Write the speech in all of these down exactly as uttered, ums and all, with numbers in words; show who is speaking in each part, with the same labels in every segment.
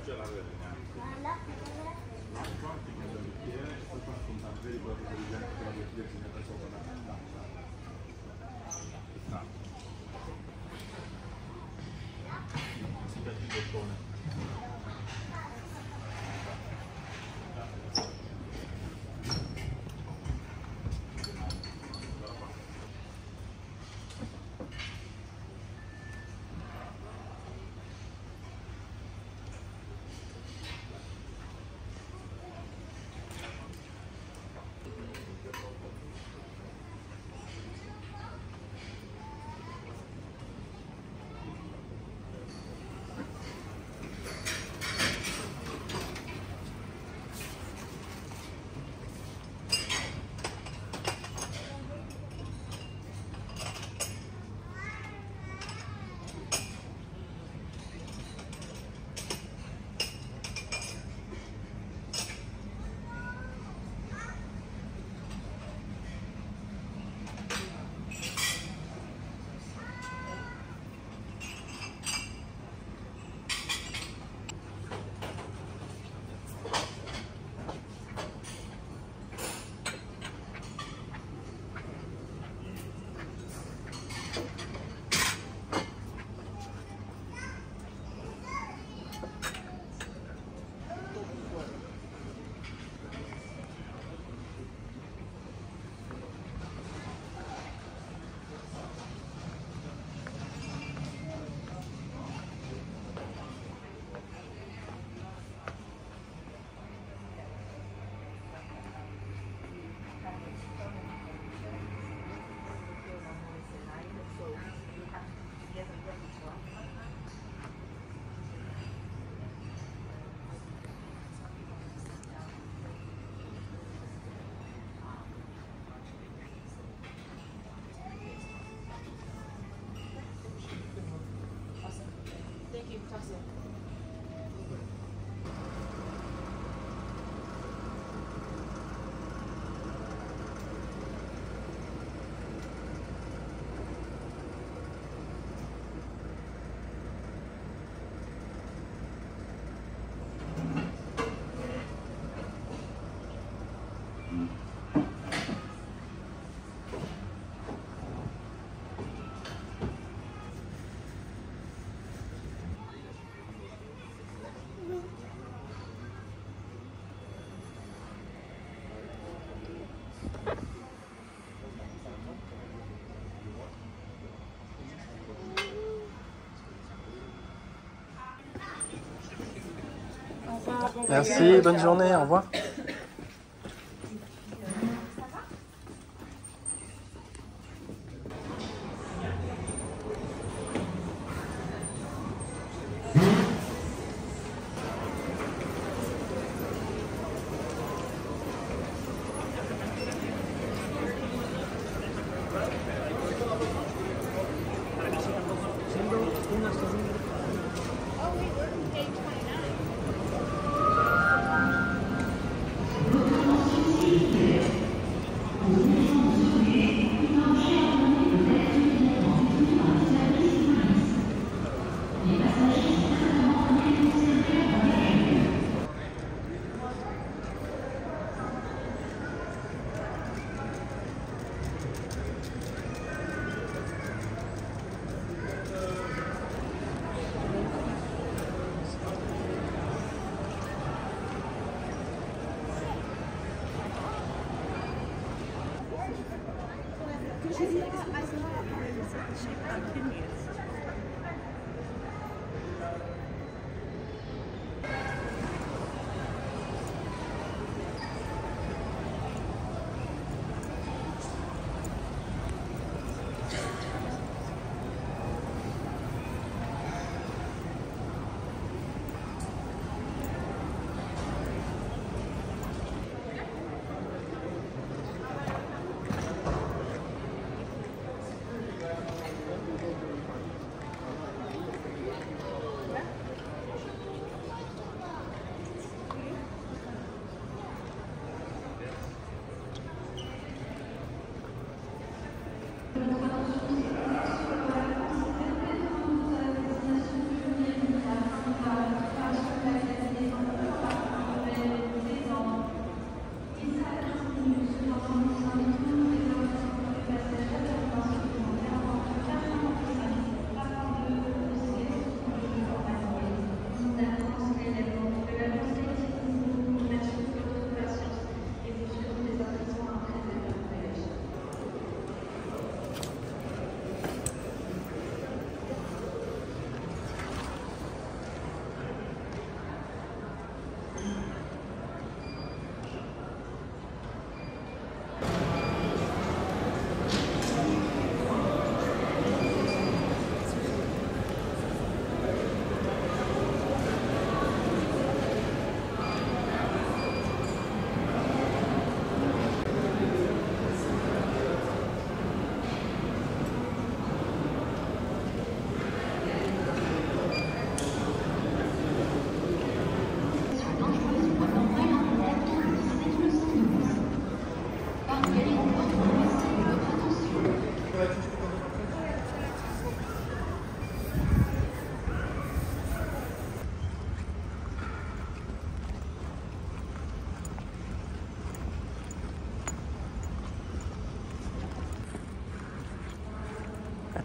Speaker 1: Merci, bonne journée, au revoir.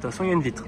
Speaker 1: toute façon, il y a une vitre.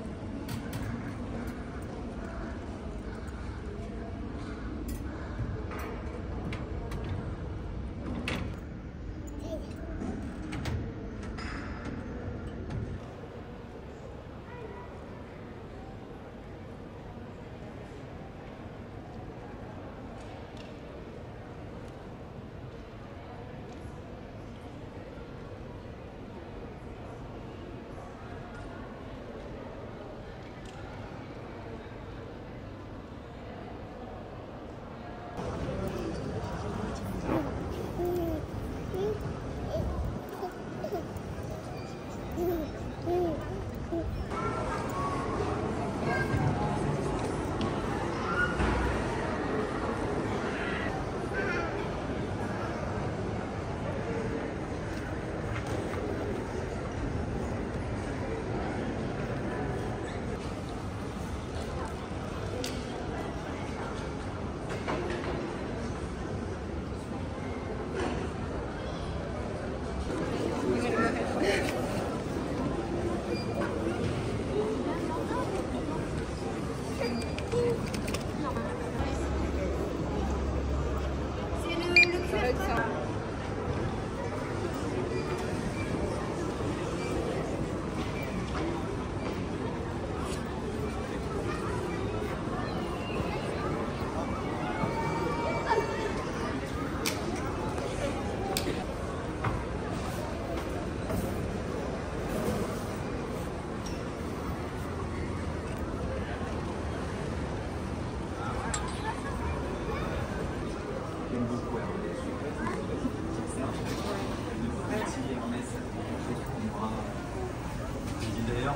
Speaker 2: D'ailleurs,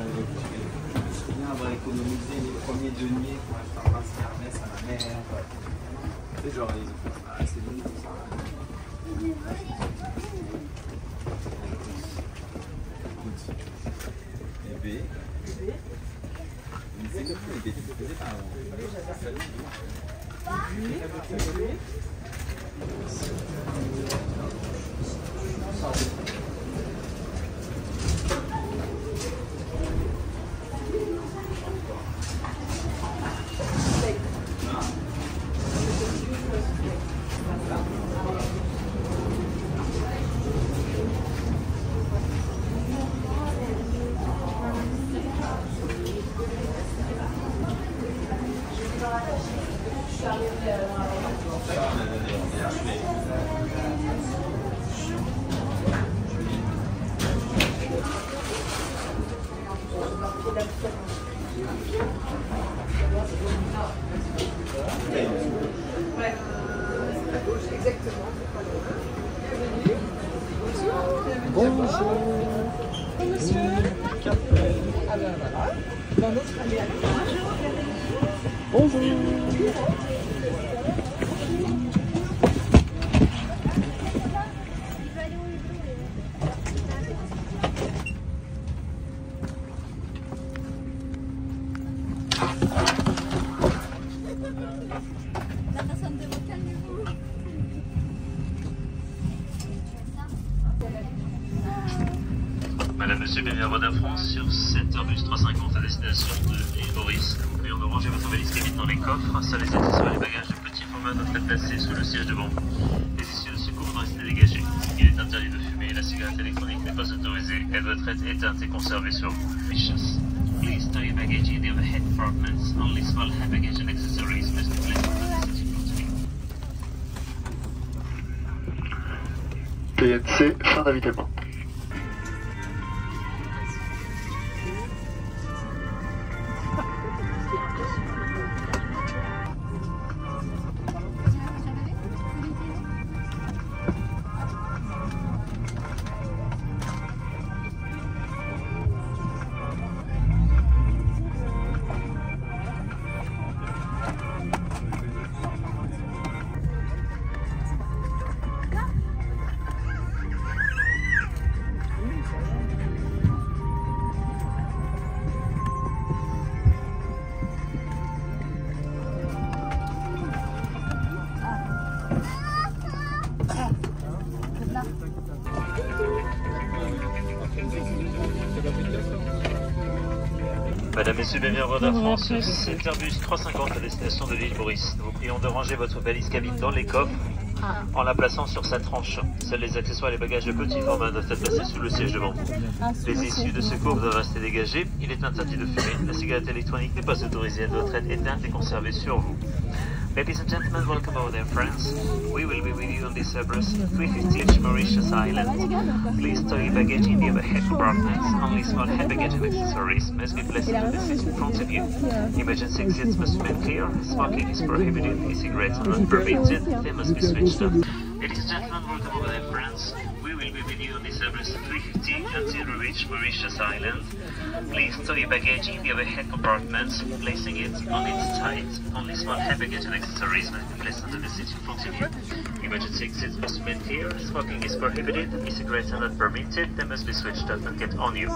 Speaker 2: je me souviens avoir économisé les premiers deniers pour acheter un bracelet Hermès à ma mère. Tu sais, genre, ils ont fait ah, c'est bon, ça. Et B. Mais c'est comme ça, les bêtises, c'était pas
Speaker 3: Ouais, à gauche, exactement.
Speaker 1: Bonjour.
Speaker 3: Bonjour, monsieur. Ah ben voilà. Dans notre allée à
Speaker 1: Bonjour.
Speaker 4: Madame, monsieur, bienvenue à Vodafone France sur sept Airbus trois cent cinquante à destination de l'île Maurice. Vous pouvez en ranger votre valise cabine dans les coffres, ça les sur les bagages de petit format doivent être placés sous le siège devant. Les issues de secours doivent rester dégagées. Il est interdit de fumer, la cigarette électronique n'est pas autorisée, elle doit être éteinte et conservée sur vous. Vicious. Please store your baggage in the overhead compartments. Only small hand baggage and accessories must be placed on the sitting room.
Speaker 5: P N C, fin d'avitaillement.
Speaker 4: messieurs, bienvenue à bord d'Air France. C'est Airbus trois cent cinquante à destination de l'île Maurice. Nous vous prions de ranger votre valise cabine dans les coffres en la plaçant sur sa tranche. Seuls les accessoires et les bagages de petit format doivent être placés sous le siège devant. Les issues de secours doivent rester dégagées. Il est interdit de fumer. La cigarette électronique n'est pas autorisée. Elle doit être éteinte et conservée sur vous. Ladies and gentlemen, welcome aboard Air France. We will be with you on this Airbus three fifty to Mauritius Island. Please store your baggage in the overhead compartments. Only small hand baggage and accessories must be placed in the seat in front of you. Emergency exits must remain clear. Smoking is prohibited. E-cigarettes are not permitted. They must be switched off. Ladies and gentlemen, welcome aboard Air France. We will be with you on this Airbus three fifty until we reach Mauritius Island. Please store your baggage in the overhead compartments, placing it on its side. Only small hand baggage and accessories must be placed under the seat in front of you. Emergency exits must remain clear. Smoking is prohibited. E-cigarettes are not permitted. They must be switched off and get on you.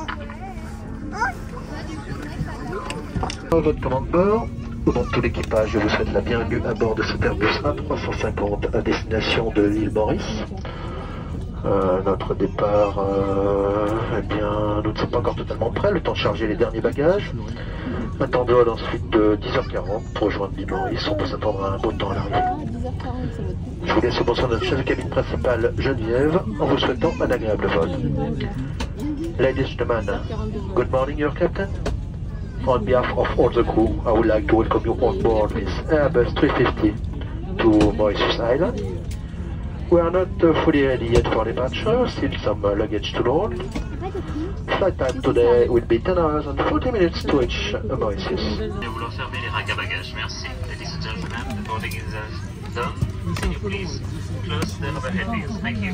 Speaker 5: Votre commande bord. Au nom de tout l'équipage, je vous souhaite la bienvenue à bord de cet Airbus A trois cent cinquante à destination de l'île Maurice. Euh, notre départ, euh, eh bien, nous ne sommes pas encore totalement prêts, le temps de charger les derniers bagages. Un temps de vol ensuite de dix heures quarante pour rejoindre l'île Maurice. On peut s'attendre à un beau temps à l'arrivée. Je vous laisse au bonsoir de notre chef de cabine principale, Geneviève, en vous souhaitant un agréable vol. Ladies and gentlemen, good morning, your captain. On behalf of all the crew, I would like to welcome you on board this Airbus three fifty to Mauritius Island. We are not uh, fully ready yet for departure, still some uh, luggage to load. Flight time today will be ten hours and forty minutes to reach uh, Mauritius.
Speaker 4: Nous voulons fermer les racks à bagages. Merci. Ladies and gentlemen, the boarding is uh, done. Can you please close the overhead bins? Thank you.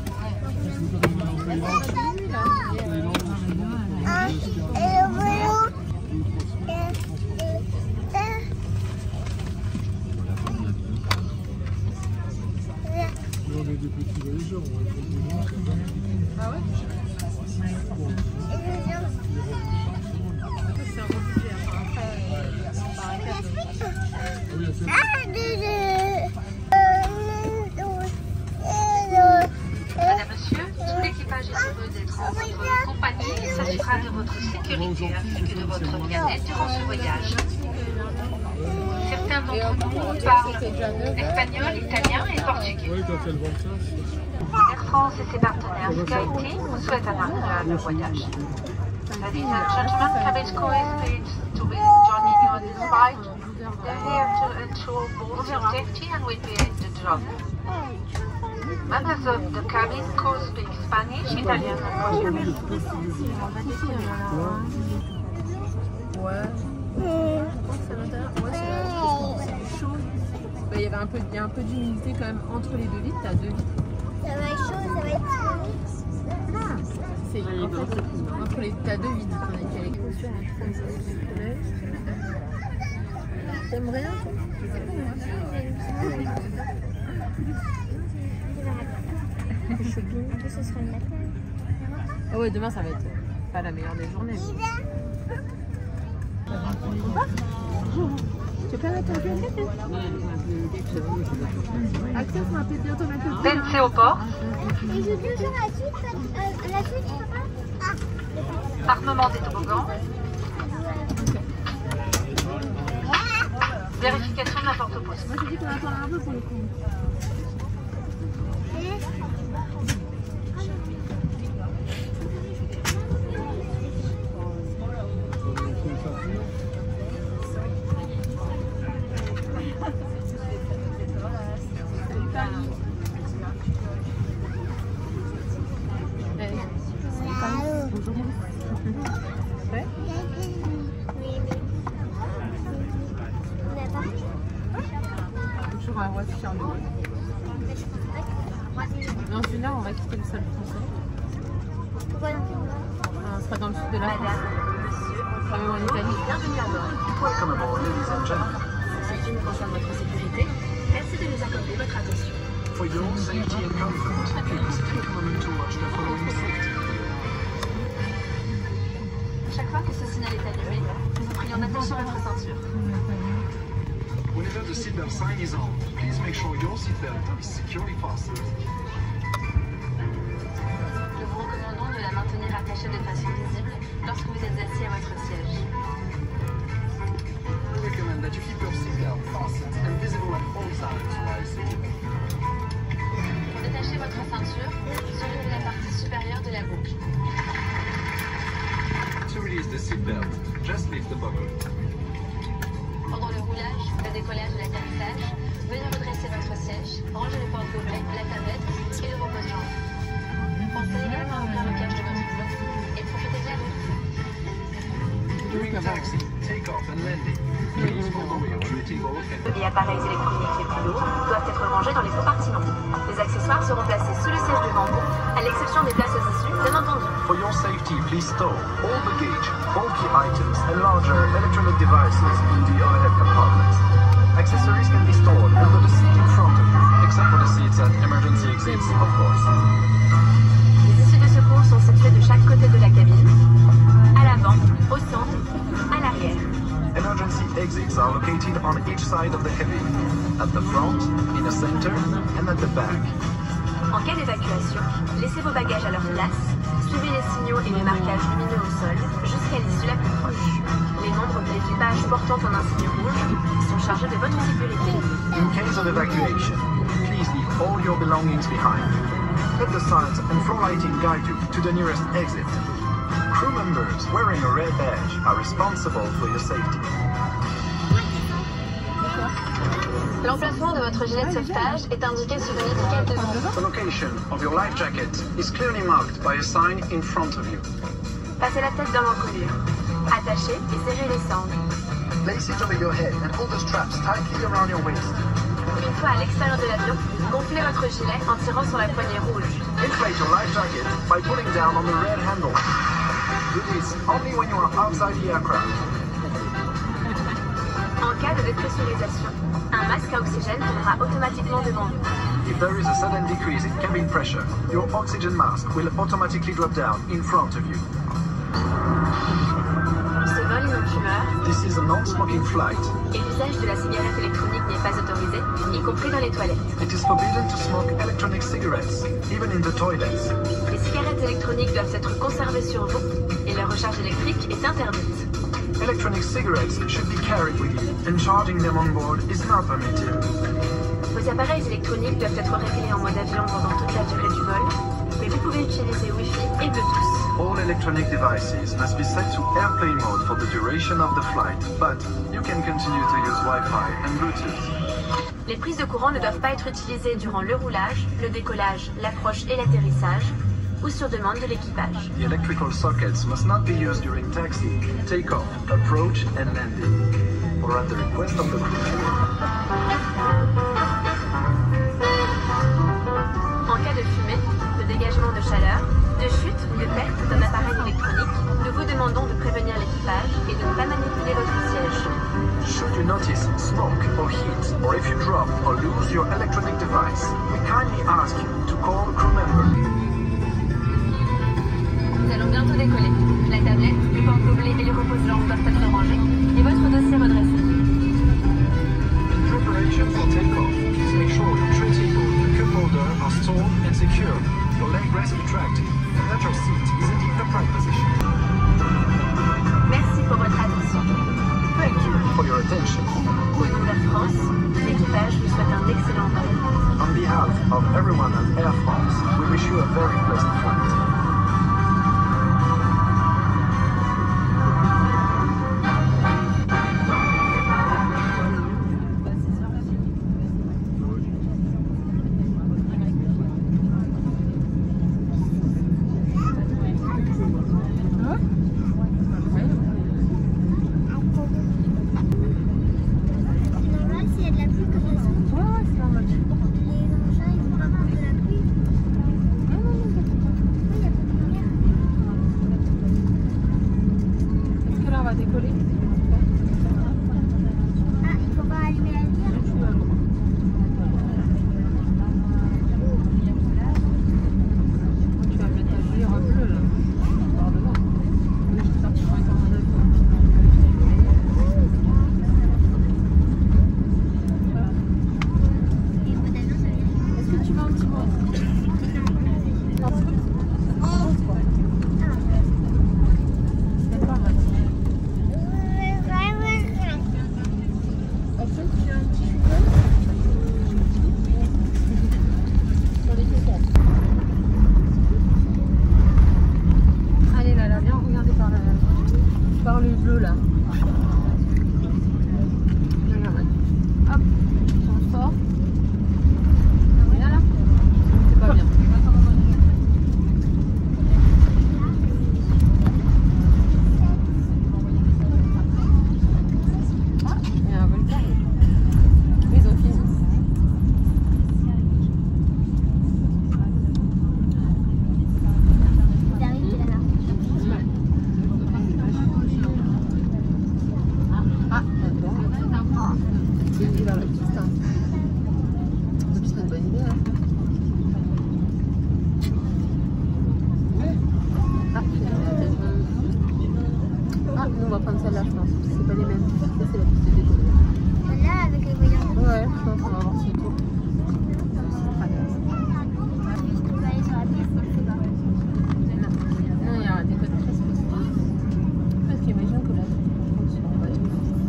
Speaker 1: On est des petits voyageurs, on va prendre des gens.
Speaker 3: Ah ouais? C'est un gros budget. Après, on part un
Speaker 6: Madame, monsieur, tout l'équipage est heureux d'être en votre compagnie et s'assurera de votre sécurité ainsi que de votre bien-être durant ce voyage. Certains d'entre nous parlent espagnol, italien et portugais.
Speaker 1: Oui, quand elle vend ça.
Speaker 6: Air France et ses partenaires SkyTeam vous souhaitent un agréable voyage. Ladies and gentlemen, cabin crew is pleased to be joining you on this flight. They're here to ensure both your safety and will be at the job. Members of the cabin crew speak Spanish, Italian and Portuguese.
Speaker 3: Ouais. Ça m'intéresse. Ouais, c'est chaud. Bah, il y avait un peu, il y a un peu d'humidité quand même entre les deux litres. T'as deux litres.
Speaker 7: Ça va être chaud, ça va être chaud.
Speaker 3: C'est en fait, entre les, t'as deux vides.
Speaker 7: T'aimes rien? C'est bien que ce sera le matin.
Speaker 3: Ah ouais, demain ça va être pas la meilleure des journées. Tu peux mettre un peu Axel, on va peut-être bientôt mettre le
Speaker 6: Then c'est au port.
Speaker 7: Et je peux faire la suite, euh, la suite, papa?
Speaker 6: Armement des toboggans. Vérification de la porte-poste.
Speaker 3: Moi je dis qu'on attend un peu pour le coup. Dans une heure, on va quitter le sol français.
Speaker 7: Pourquoi non?
Speaker 3: On sera dans le sud de la France. On sera même en Italie.
Speaker 6: Bienvenue à bord.
Speaker 8: Welcome aboard, ladies and gentlemen.
Speaker 6: Ceci nous concerne votre sécurité. Merci de nous accorder votre attention.
Speaker 8: For your safety and comfort, please take a moment to watch the following safety.
Speaker 6: Chaque fois que ce signal est allumé, nous vous prions d'attacher votre ceinture.
Speaker 8: Whenever the seatbelt sign is on, please make sure your seatbelt is securely fastened.
Speaker 6: Nous vous recommandons de la maintenir attachée de façon visible lorsque vous êtes assis à votre siège.
Speaker 9: recommend that you keep your seatbelt fastened and visible at all times while sitting.
Speaker 10: Pour détacher votre ceinture, soulevez la partie supérieure de la boucle.
Speaker 9: To release the seatbelt, just lift the buckle.
Speaker 10: Pendant le roulage, le décollage et l'atterrissage, veuillez redresser votre siège, ranger le porte-gobelets, la tablette et le repose-jambes. Pensez également à ouvrir le cache de votre bloc et profitez de la vue.
Speaker 9: During taxi, take-off and landing, please hold away your table and...
Speaker 11: Les appareils électroniques les plus lourds doivent être rangés dans les compartiments. Les accessoires seront placés sous le siège devant vous, à l'exception des places issues, bien entendu.
Speaker 9: For your safety, please store all baggage, bulky items, and larger electronic devices in the overhead compartment. Accessories can be stored under the seat in front of you, except for the seats at emergency exits, of course.
Speaker 11: Les issues de secours sont situées de chaque côté de la cabine, à l'avant, au centre, à l'arrière.
Speaker 9: Emergency exits are located on each side of the cabin, at the front, in the center, and at the back.
Speaker 11: En cas d'évacuation, laissez vos bagages à leur place, suivez les signaux et les marquages lumineux au sol jusqu'à l'issue la plus proche. Les membres de l'équipage portant un insigne rouge sont chargés de votre sécurité.
Speaker 9: In case of evacuation, please leave all your belongings behind. Let the signs and floor lighting guide you to the nearest exit. Crew members wearing a red badge are responsible for your safety.
Speaker 10: L'emplacement de votre gilet de sauvetage est indiqué sur une étiquette devant vous.
Speaker 9: The location of your life jacket is clearly marked by a sign in front of you.
Speaker 11: Passez la tête dans l'encolure. Attachez et serrez les sangles.
Speaker 9: Place it over your head and pull the straps tightly around your waist.
Speaker 11: Une fois à l'extérieur de l'avion, gonflez votre gilet en tirant sur la poignée rouge.
Speaker 9: Inflate your life jacket by pulling down on the red handle. Do this only when you are outside the aircraft.
Speaker 11: En cas de dépressurisation, un masque à oxygène tournera automatiquement devant vous.
Speaker 9: If there is a sudden decrease in cabin pressure, your oxygen mask will automatically drop down in front of you.
Speaker 11: Ce vol est non-fumeur.
Speaker 9: This is a non-smoking flight.
Speaker 11: Et l'usage de la cigarette électronique n'est pas autorisé, y compris dans les toilettes.
Speaker 9: It is forbidden to smoke electronic cigarettes, even in the toilets.
Speaker 11: Les cigarettes électroniques doivent être conservées sur vous et leur recharge électrique est interdite.
Speaker 9: Electronic cigarettes should be carried with you, and charging them on board is not permitted.
Speaker 11: Vos appareils électroniques doivent être réglés en mode avion pendant toute la durée du vol, mais vous pouvez utiliser Wi-Fi et Bluetooth.
Speaker 9: All electronic devices must be set to airplane mode for the duration of the flight, but you can continue to use Wi-Fi and Bluetooth.
Speaker 11: Les prises de courant ne doivent pas être utilisées durant le roulage, le décollage, l'approche et l'atterrissage, ou sur demande de l'équipage.
Speaker 9: The electrical sockets must not be used during taxi, takeoff, approach and landing, or at the request of the crew.
Speaker 11: En cas de fumée, de dégagement de chaleur, de chute ou de perte d'un appareil électronique, nous vous demandons de prévenir l'équipage et de ne pas manipuler votre siège.
Speaker 9: Should you notice smoke or heat, or if you drop or lose your electronic device, we kindly ask you to call a crew member.
Speaker 10: Nous allons bientôt décoller. La tablette, le porte-gobelet et le repose-jambes doivent être rangés et votre dossier redressé.
Speaker 9: In preparation for takeoff, please make sure your tray table and cup holder are stored and secure, your leg rest retracted, and that your seat is in the upright position.
Speaker 11: Merci pour votre attention.
Speaker 9: Thank you for your attention.
Speaker 11: Au nom d'Air France, l'équipage vous souhaite un excellent vol.
Speaker 9: On behalf of everyone at Air France, we wish you a very pleasant flight.
Speaker 7: Les engins, ils vont pas prendre de la pluie.
Speaker 3: vers le piste. Hein. C'est une bonne idée. Hein. Ah, ah, nous on va prendre celle-là, je pense. C'est pas les mêmes. Ça, c'est la piste de déco.
Speaker 7: Celle-là avec les voyants.
Speaker 3: Ouais, je pense qu'on va avoir ce tour.
Speaker 7: On va aller sur la piste, c'est plus bas.
Speaker 3: Non, il y a des côtes très spécifiques. Parce qu'imagine que là, c'est pas mal.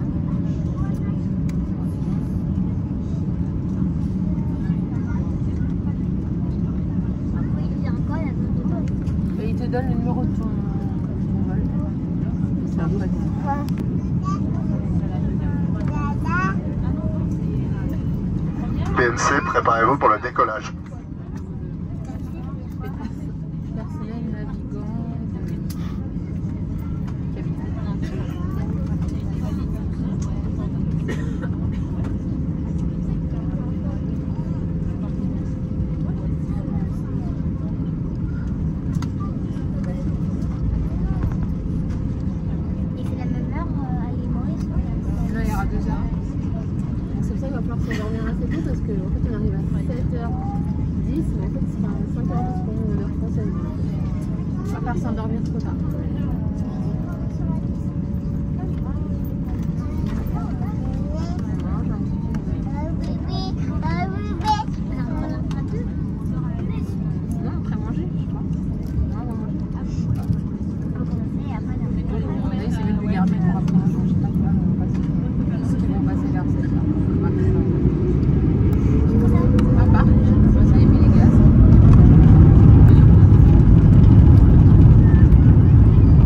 Speaker 7: Après, il y a encore la zone de vol.
Speaker 3: Et il te donne le numéro de ton vol. C'est un peu
Speaker 7: Ouais.
Speaker 5: P N C, préparez-vous pour le décollage.
Speaker 3: personnel navigant.
Speaker 7: Et c'est la même heure euh, à l'île Maurice.
Speaker 3: Là, il y aura deux heures. C'est pour ça qu'il va falloir s'endormir assez tôt parce qu'en fait, on arrive à sept heures dix, mais en fait, c'est cinq heures dix pour nous, heure française. On va faire s'endormir trop tard. Non, après manger, je crois. Non, on va manger. On va essayer de le garder pour après manger. Je sais pas quoi, on va passer. Ils vont passer vers sept heures. Ah, bah, ça y est, mais les gaz.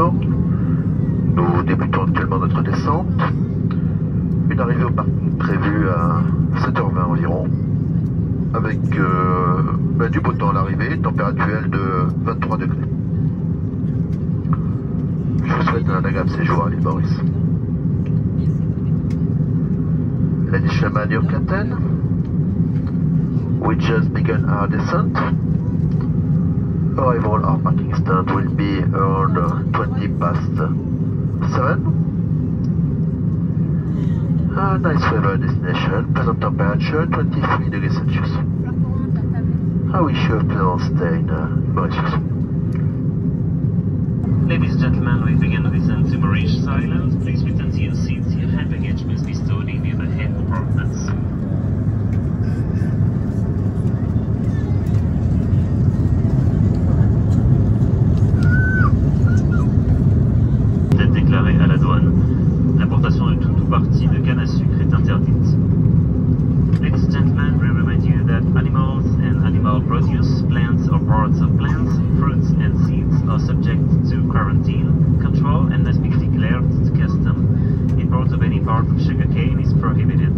Speaker 5: Nord. Nous débutons actuellement notre descente. Une arrivée au parking prévue à sept heures vingt environ, avec euh, ben, du beau temps à l'arrivée, température actuelle de vingt-trois degrés. Je vous souhaite un agréable séjour à l'île Maurice. Ladies and gentlemen, your captain, we just begun our descent. Arrival our parking stand will be around twenty past seven. A nice weather destination, present temperature twenty-three degrees Celsius. I wish you a pleasant stay in uh, Mauritius.
Speaker 4: Ladies and gentlemen, we begin the descent to Mauritius Island. Please return to your seats. Your hand baggage must be stored in the overhead compartments. Tête déclarée à la douane. L'importation de tout ou partie de canne à sucre est interdite. Ladies and gentlemen, we remind you that animals and animal produce, plants or parts of plants, fruits and seeds are subject to quarantine, control and must be declared to custom. Import of any part of sugarcane is prohibited.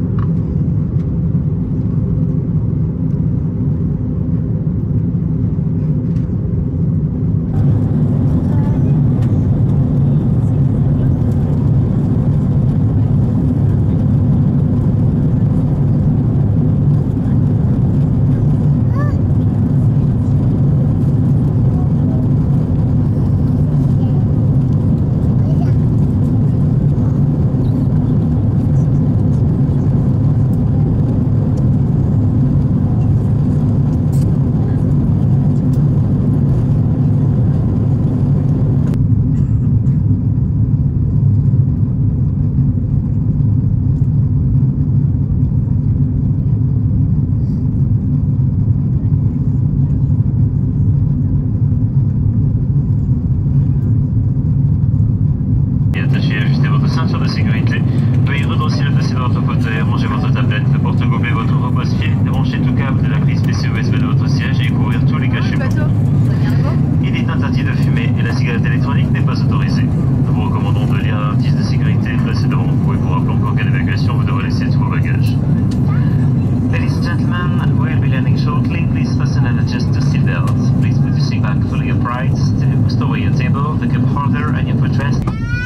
Speaker 4: Ceinture de sécurité, veuillez redresser le dossier de votre fauteuil, rangez votre tablette, le porte-gobelet, votre repose-pied, débranchez tout câble de la prise P C U S B de votre siège et couvrir tous les cachets. Il est interdit de fumer et la cigarette électronique n'est pas autorisée. Nous vous recommandons de lire la notice de sécurité placée devant vous et vous rappelons qu'en cas d'évacuation, vous devrez laisser tous vos bagages. Ladies and gentlemen, we will be landing shortly. Please fasten and adjust the seat belts. Please put your seat back fully upright. Stow away your table, the cup holder and your footrest.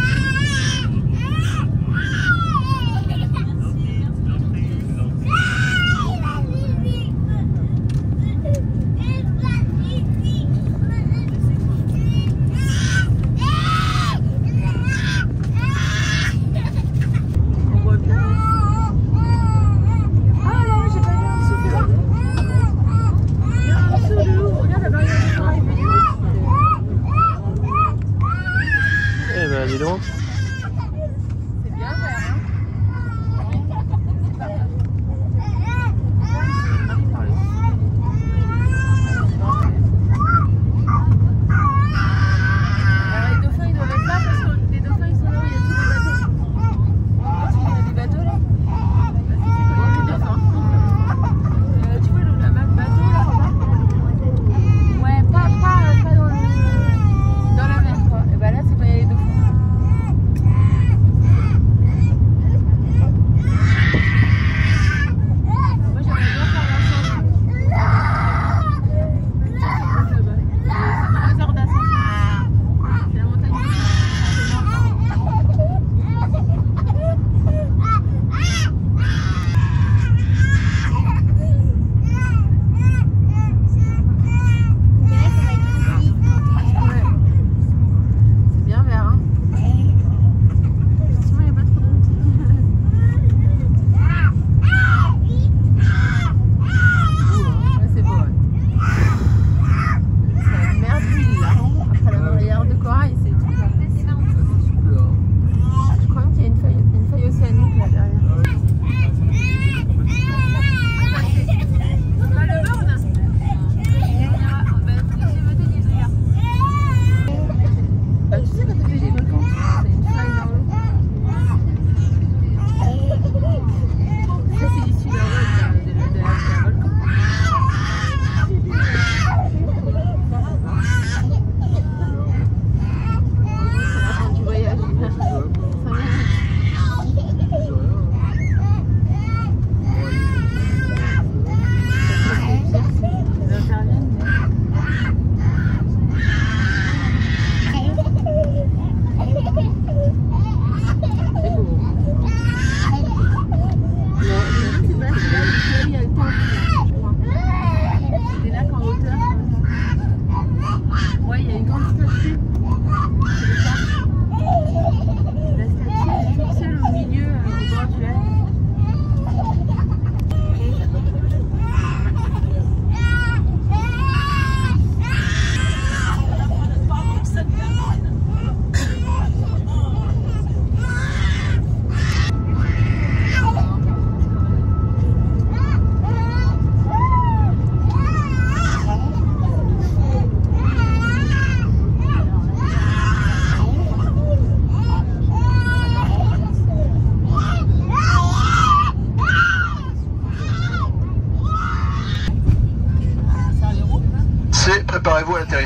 Speaker 1: Dis donc.
Speaker 3: C'est bien vert, hein. Alors les dauphins ils doivent être là parce que les dauphins ils sont là où il y a tous les bateaux. Parce qu'il y a des bateaux là. C'est comme les dauphins. Euh, tu vois le la map bateau là, regarde. Ouais, pas, pas, pas dans, le, dans la mer quoi. Et bah là c'est quand il y a les dauphins.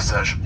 Speaker 9: d'atterrissage.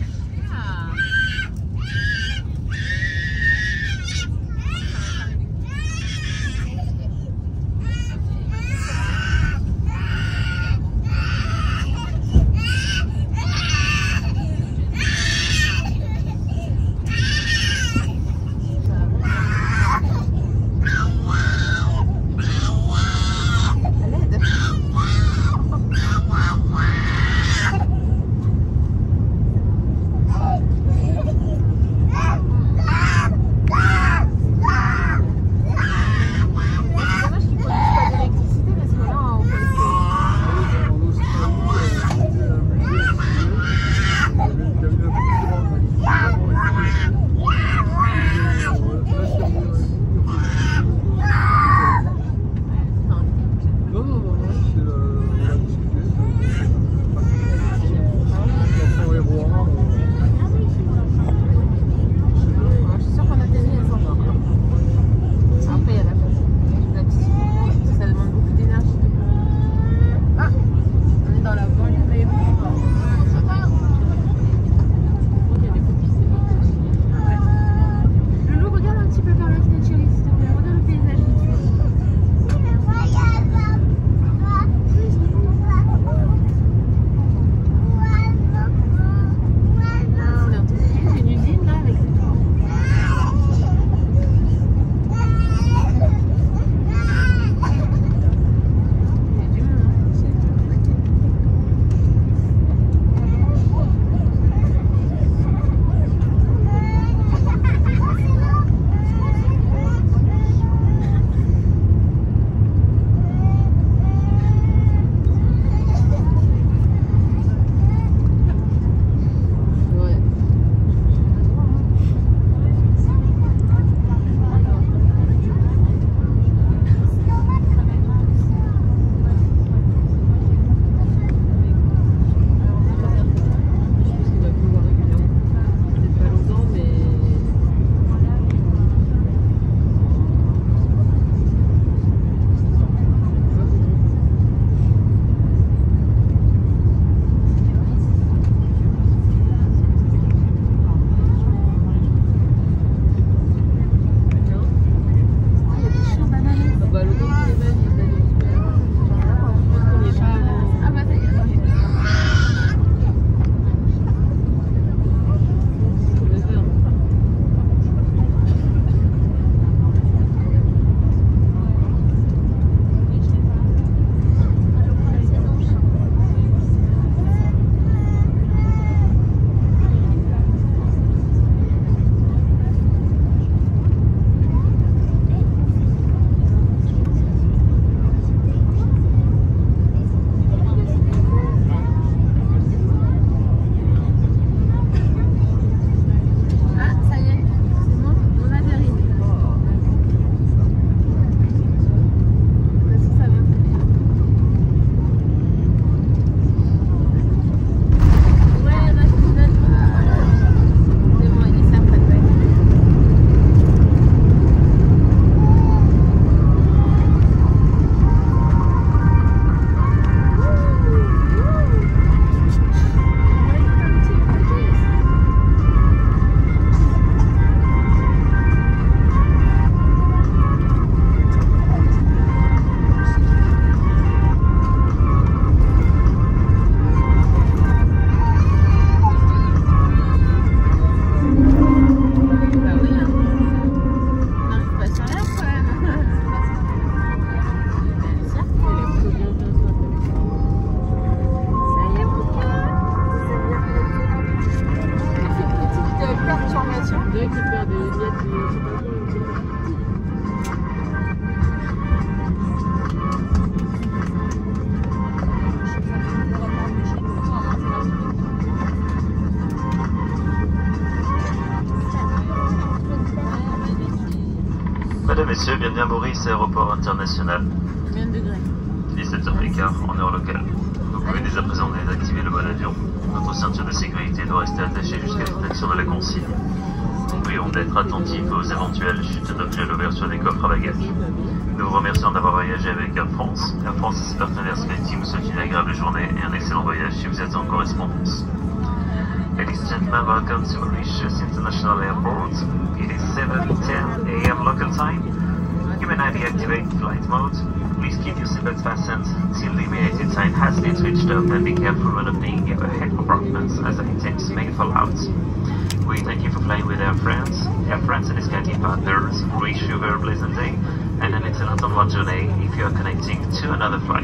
Speaker 4: Mesdames, Messieurs, bienvenue à Maurice, aéroport international.
Speaker 3: Combien de degrés?
Speaker 4: dix-sept heures quinze en heure locale. Vous pouvez dès à présent désactiver le mode avion. Votre ceinture de sécurité doit rester attachée jusqu'à l'extinction de la consigne. Nous prions d'être attentifs aux éventuelles chutes d'objets à l'ouverture des coffres à bagages. Nous vous remercions d'avoir voyagé avec Air France. Air France et ses partenaires SkyTeam vous souhaitent une agréable journée et un excellent voyage si vous êtes en correspondance. Ladies and gentlemen, welcome to Mauritius International Airport. It is seven ten a m local time. You may now deactivate flight mode. Please keep your seatbelt fastened till the immediate sign has been switched off, and be careful when opening your head compartments as the items may fall out. We thank you for flying with Air France. Air France and its Canadian partners wish you a very pleasant day and an excellent onward journey if you are connecting to another flight.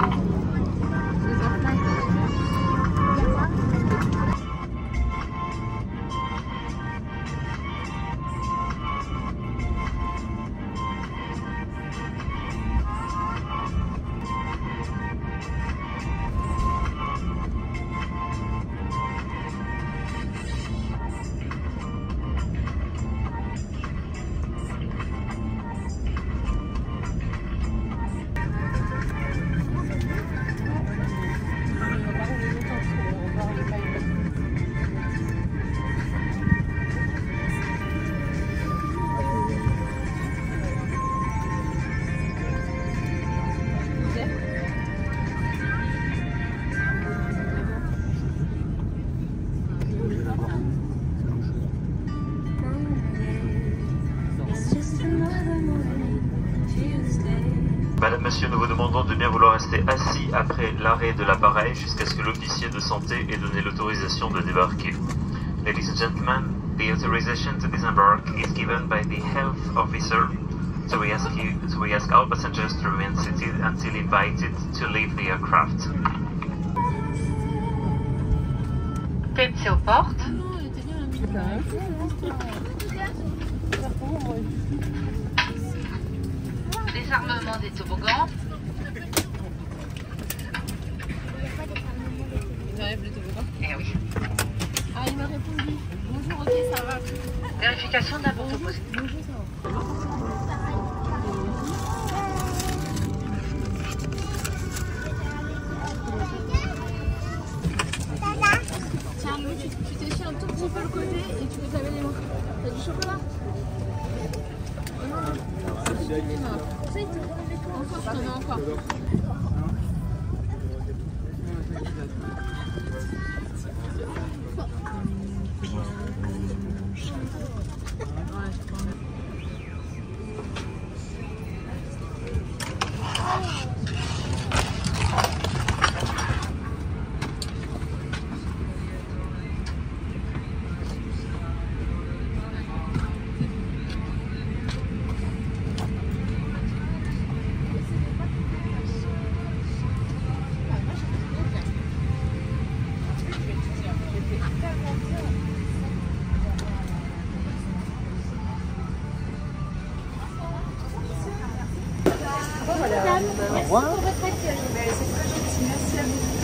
Speaker 4: Madame, Monsieur, nous vous demandons de bien vouloir rester assis après l'arrêt de l'appareil jusqu'à ce que l'officier de santé ait donné l'autorisation de débarquer. Ladies and gentlemen, the authorization to disembark is given by the health officer, so we ask you, so we ask all passengers to remain seated until invited to leave the aircraft.
Speaker 6: Tête aux portes. Désarmement des toboggans.
Speaker 3: J'enlève le toboggan.
Speaker 6: Eh oui.
Speaker 3: Ah, il m'a répondu. Bonjour, ok, ça va.
Speaker 6: Vérification de la porte opposée.
Speaker 3: Bonjour, ça va. Tiens, Louis, tu tu t'échires un tout petit peu le côté et tu peux te laver les mains. T'as du chocolat? Oh non, non. Les mains. Encore, je t'en mets encore.
Speaker 7: Merci pour votre accueil. C'est très gentil, merci à vous.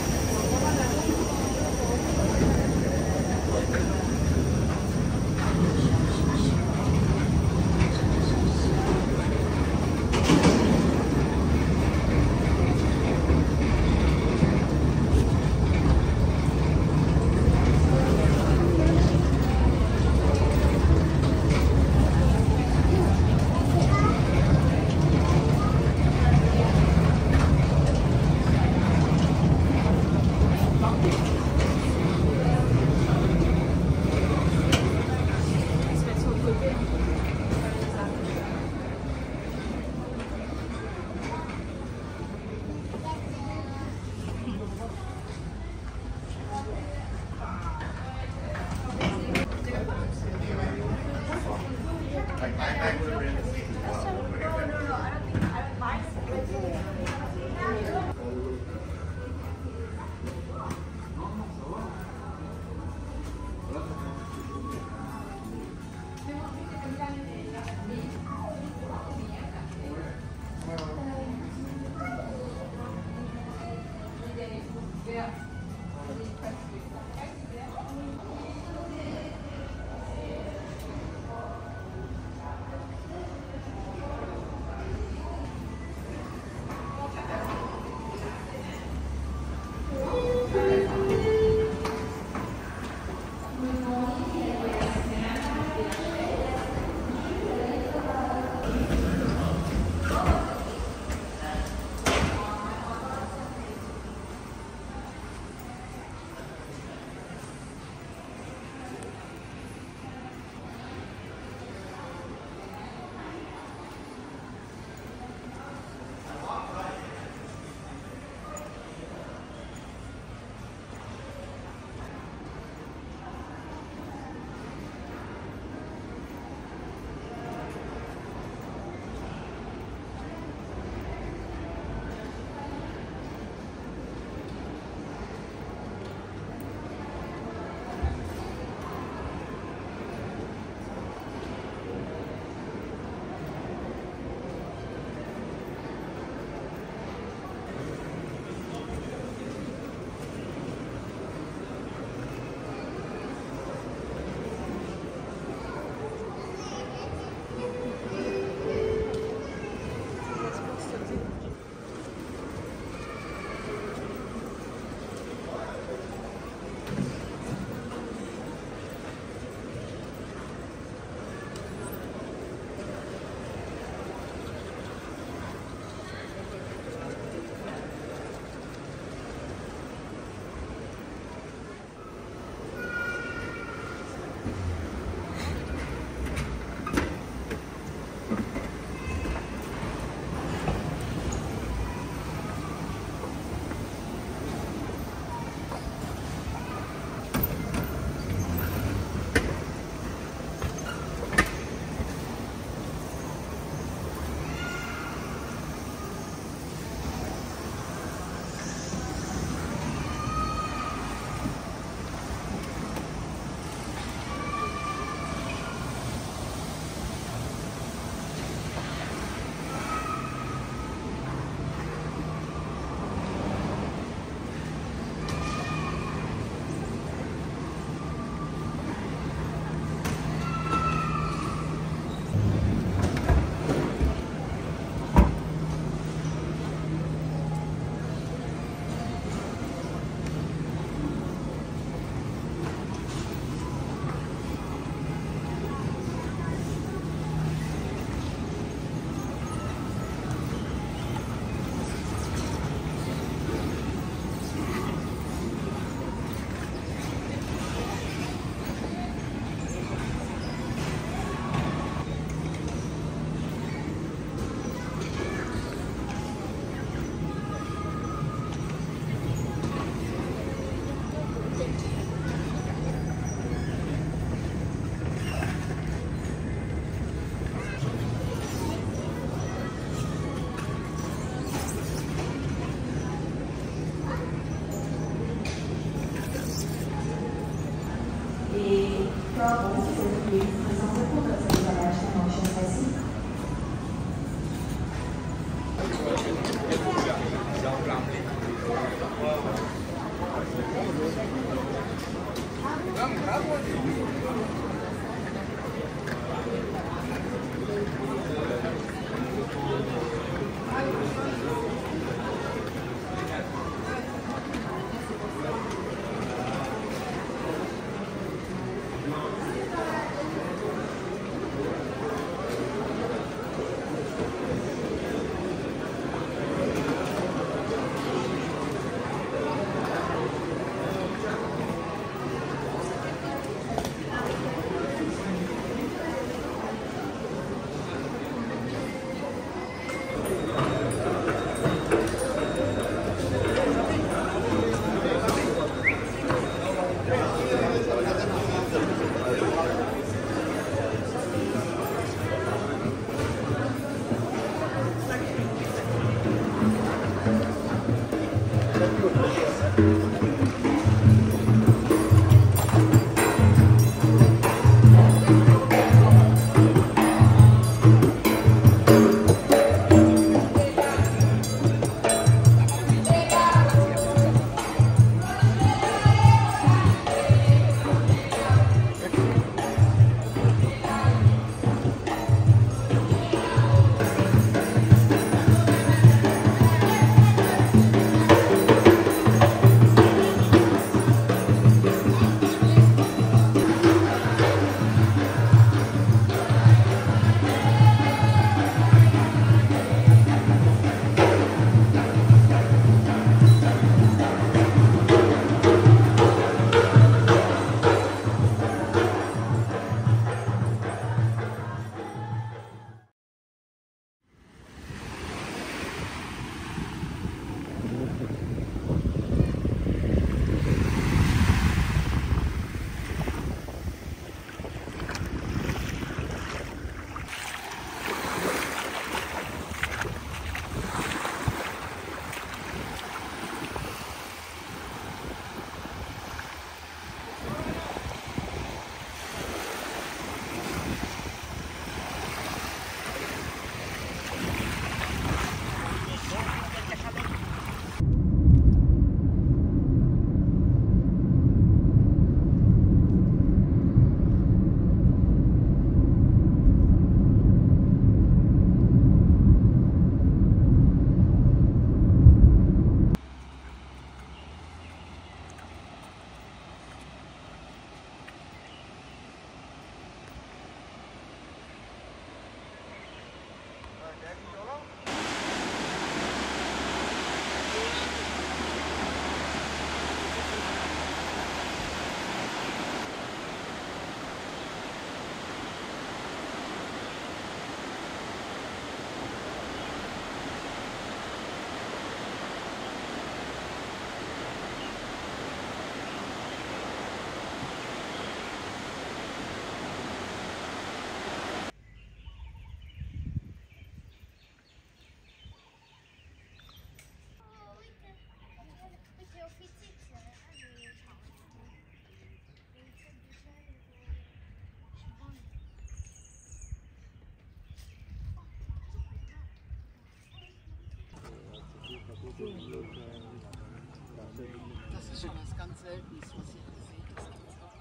Speaker 12: Das ist schon was ganz Seltenes, was ich gesehen habe. Das gibt es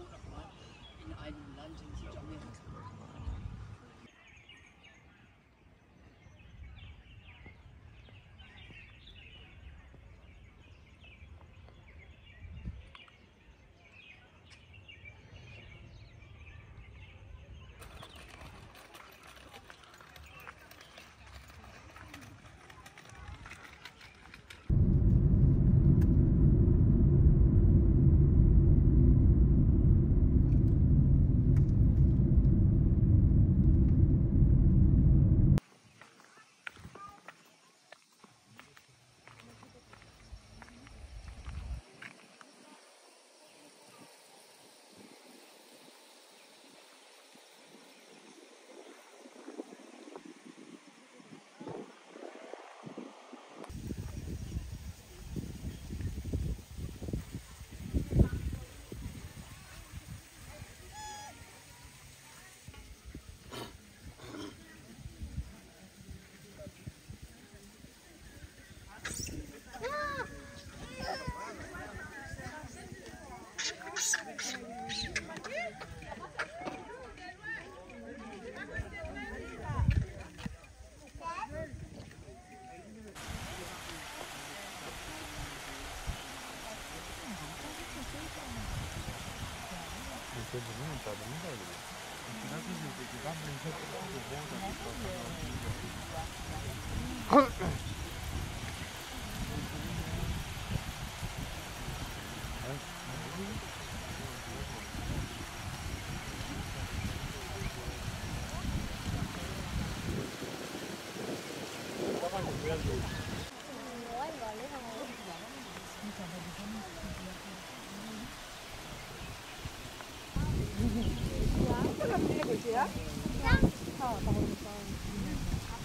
Speaker 12: auch in einem Land in Südamerika.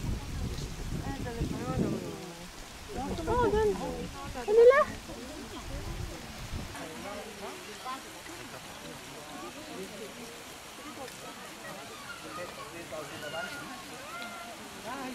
Speaker 3: Elle est là.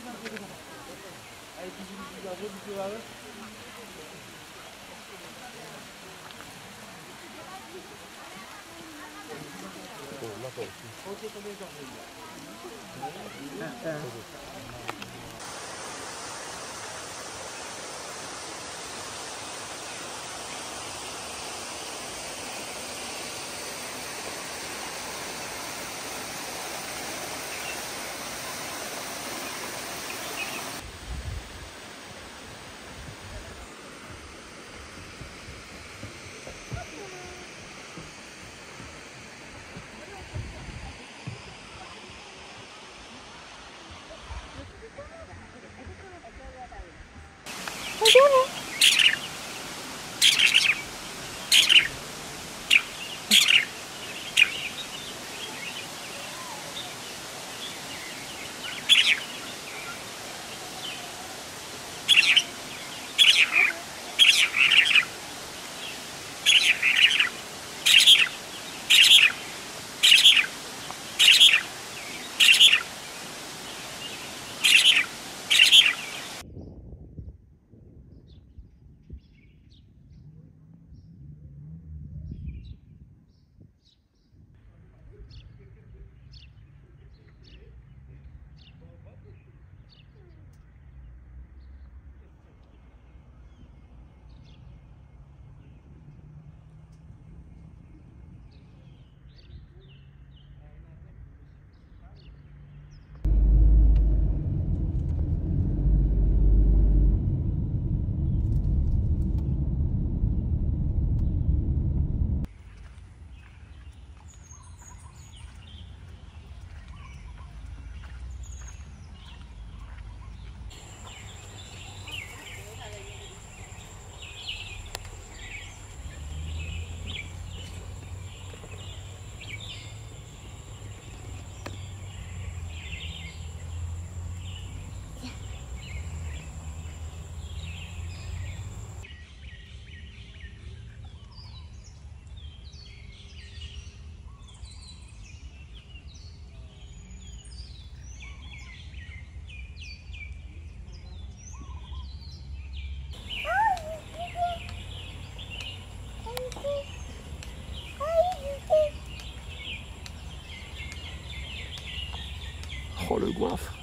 Speaker 13: Oh le goinfre.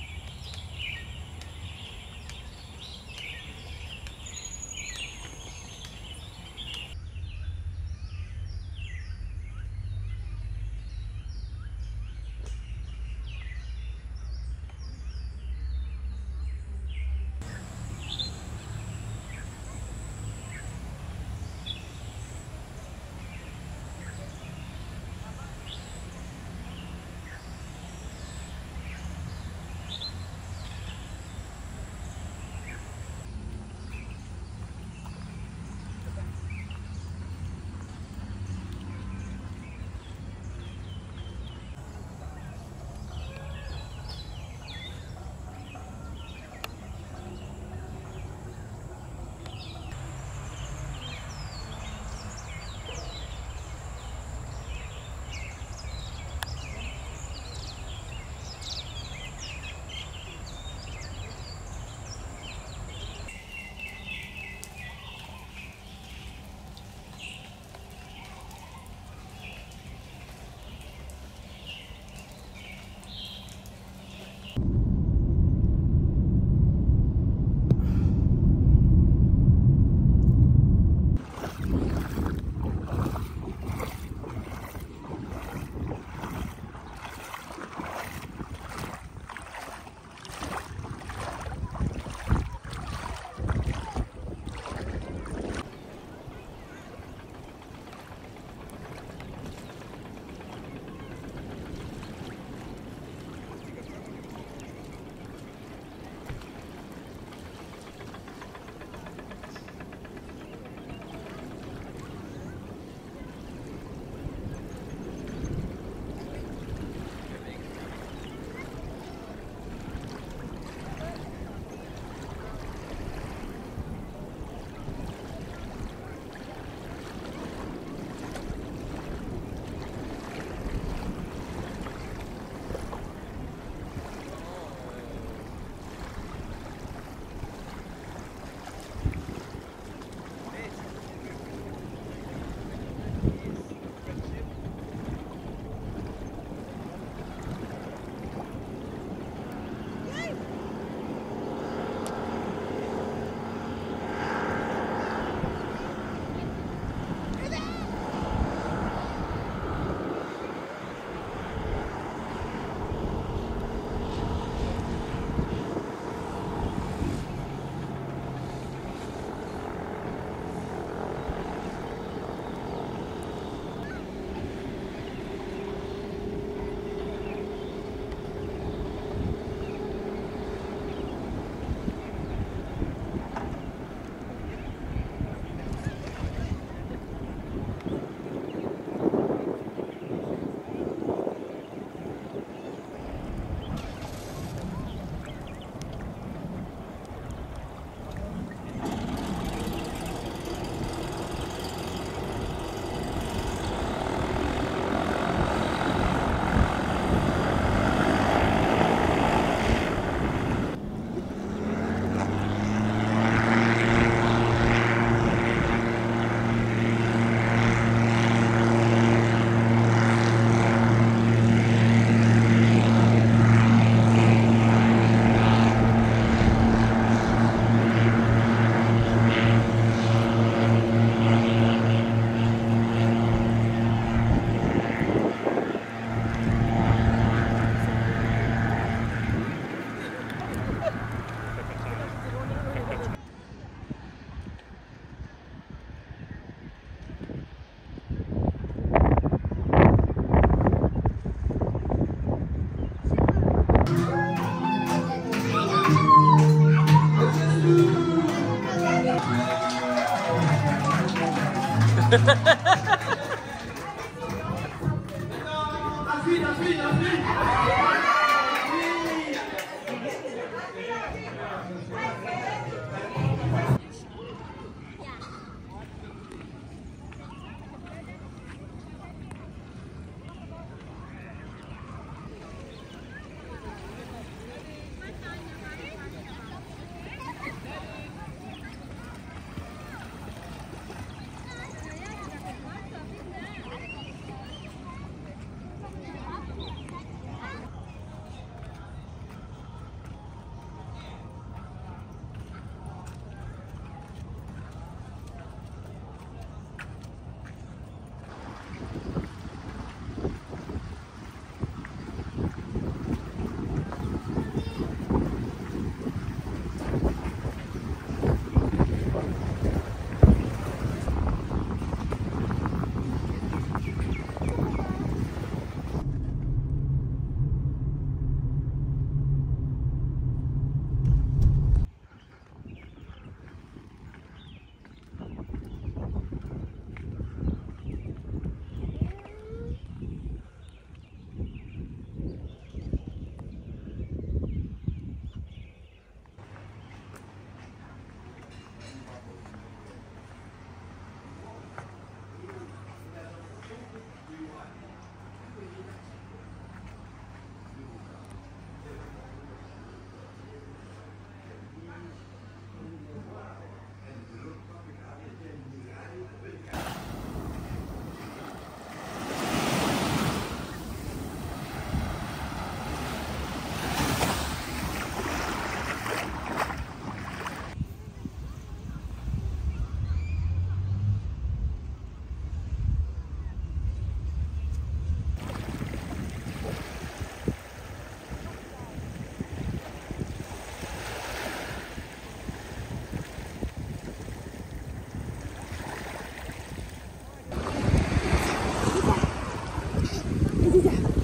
Speaker 3: Vas-y,